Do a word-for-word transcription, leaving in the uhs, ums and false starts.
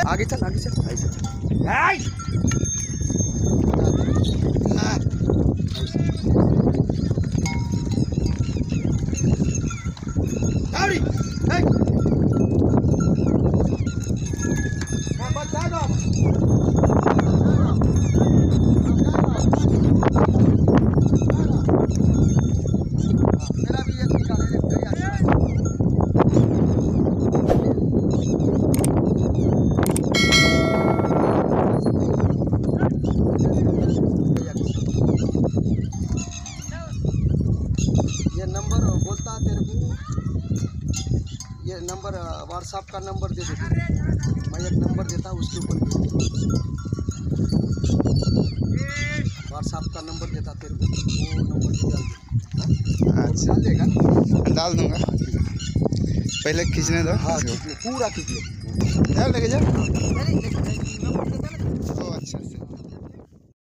आगे चल आगे चल ऐसे चल। हाय गाड़ी हाय हां बस जा दो। मेरा भी ये निकाले ये नंबर बोलता है तेरे को, ये नंबर व्हाट्सएप का नंबर दे देते। मैं एक नंबर देता हूँ उसके ऊपर व्हाट्सएप का नंबर देता तेरे को, वो नंबर डाल दे। अच्छा डाल देगा, डाल दूंगा। पहले खींचने दो। हाँ पूरा खींच लो, लेके जाओ। अच्छा से